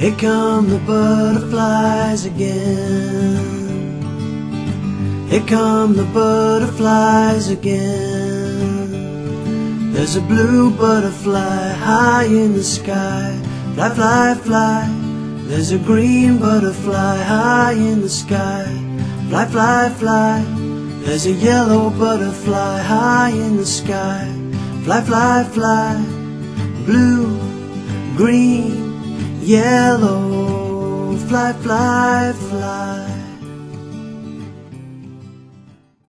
Here come the butterflies again. Here come the butterflies again. There's a blue butterfly high in the sky. Fly, fly, fly. There's a green butterfly high in the sky. Fly, fly, fly. There's a yellow butterfly high in the sky. Fly, fly, fly. Blue, green, yellow. Fly, fly, fly.